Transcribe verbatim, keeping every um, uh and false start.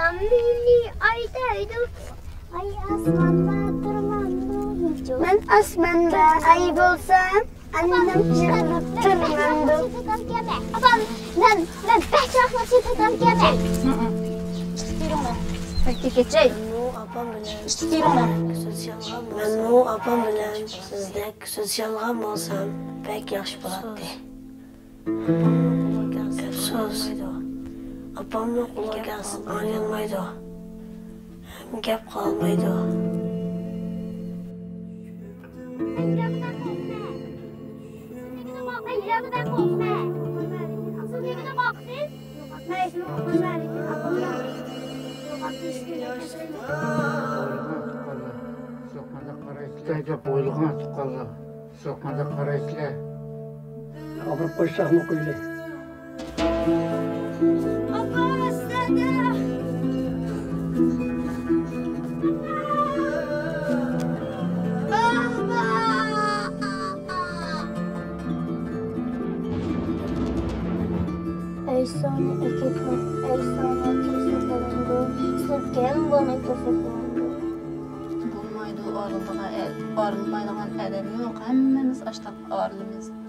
Samimi aydaydı. Ay asmanda tırmandı. Ben asmanda ay olsam annem cırılıp tırmandı. Babam ben ben beş yaşında çıktım gebe. Peki geçeyim. Apam bilen İstiyorum. ben o apam bilen sizdek söz yalğan olsam pek yaxşı bo'lardi. Afsus. Apamni quloq kelsin anglamaydi. Hem gap qolmaydi. So'qmada qaraysizlar, bo'ylig'ini tuqqanlar. So'qmada qaraysizlar. Qapirib qo'yishaqmi qo'ydi. Apa aslada. Baba. Ey sana ekipman, ey sana kesildi. Sırken bana kesildi. Bulmaydı o arıldığa el, arılmaydıgan adam yok. Hemmemiz açtık arılımız.